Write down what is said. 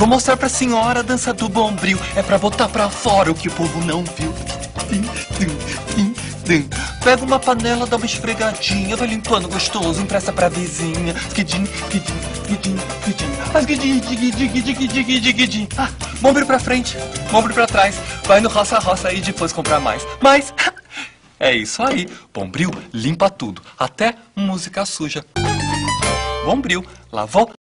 Vou mostrar pra senhora a dança do Bombril. É pra botar pra fora o que o povo não viu. Pega uma panela, dá uma esfregadinha, vai limpando gostoso, empresta pra vizinha. Skidim, skidim, skidim, skidim. Skidim, skidim, skidim, skidim. Bombril pra frente, bombril pra trás. Vai no roça-roça e depois comprar mais. Mas é isso aí. Bombril limpa tudo, até música suja. Bombril lavou,